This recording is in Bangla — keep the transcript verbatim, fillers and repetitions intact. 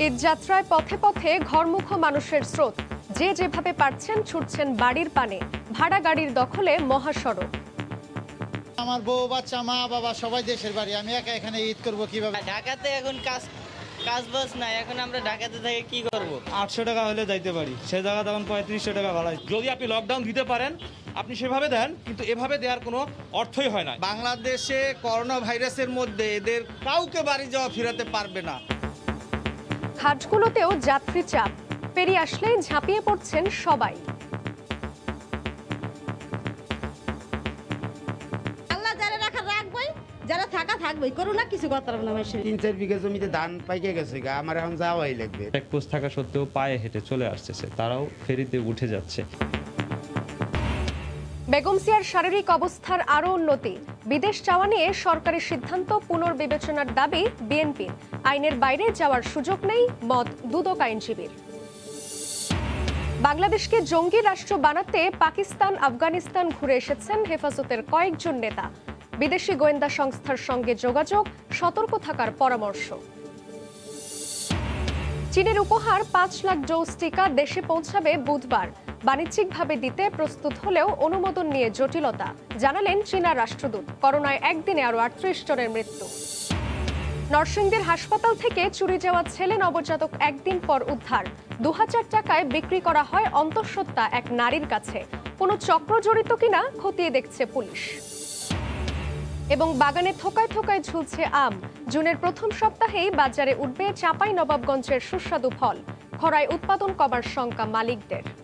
ঈদ যাত্রায় পথে পথে ঘরমুখ মানুষের স্রোত, যে যেভাবে পারছেন ছুটছেন বাড়ির পানে, ভাড়া গাড়ির দখলে মহাসড়ক। আমার বউ বাচ্চা মা বাবা সবাই দেশের বাড়ি, আমি একা এখানে ঈদ করবো কিভাবে? ঢাকাতে এখন কাজ কাজ বাজ নাই, এখন আমরা ঢাকাতে থেকে কি করব? আটশো টাকা হলে যাইতে পারি, সে জায়গা তখন পঁয়ত্রিশশো টাকা ভাড়া। যদি আপনি লকডাউন দিতে পারেন আপনি সেভাবে দেন, কিন্তু এভাবে দেওয়ার কোনো অর্থই হয় না। বাংলাদেশে করোনা ভাইরাসের মধ্যে এদের কাউকে বাড়ি যাওয়া ফেরাতে পারবে না। ঘাটগুলোতেও যাত্রী চাপ, পেরিয়ে আসলেই ঝাঁপিয়ে পড়ছেন সবাই। আল্লাহ যারা রাখা রাখবই, যারা থাকা থাকবেই, করোনা কিছু করতে পারবে না। মানুষের তিন চার বিঘা জমিতে ধান পাইকে গেছে, আমার এখন যাওয়াই লাগবে। চেকপোস্ট থাকা সত্ত্বেও পায়ে হেঁটে চলে আসতেছে, তারাও ফেরিতে উঠে যাচ্ছে। বেগমসিয়ার শারীরিক অবস্থার আরও উন্নতি, বিদেশ যাওয়া নিয়ে সরকারি সিদ্ধান্ত পুনর্বিবেচনার দাবি বিএনপির। আইনের বাইরে যাওয়ার সুযোগ নেই, মত দুদক আইনজীবীর। বাংলাদেশকে জঙ্গি রাষ্ট্র বানাতে পাকিস্তান আফগানিস্তান ঘুরে এসেছেন হেফাজতের কয়েকজন নেতা। বিদেশি গোয়েন্দা সংস্থার সঙ্গে যোগাযোগ, সতর্ক থাকার পরামর্শ। চীনের উপহার পাঁচ লাখ ডোজ টিকা দেশে পৌঁছাবে বুধবার। বাণিজ্যিকভাবে দিতে প্রস্তুত হলেও অনুমোদন নিয়ে জটিলতা, জানালেন চীনা রাষ্ট্রদূত। করোনায় একদিনে আরো আটত্রিশ জনের মৃত্যু। নরসিংদীর হাসপাতাল থেকে চুরি যাওয়া ছেলে নবজাতক একদিন পর উদ্ধার। দু হাজার টাকায় বিক্রি করা হয় অন্তঃসত্ত্বা এক নারীর কাছে। কোনো চক্র জড়িত কিনা খতিয়ে দেখছে পুলিশ। এবং বাগানে থোকায় থোকায় ঝুলছে আম। জুনের প্রথম সপ্তাহেই বাজারে উঠবে চাঁপাই নবাবগঞ্জের সুস্বাদু ফল। খরায় উৎপাদন কমার শঙ্কা মালিকদের।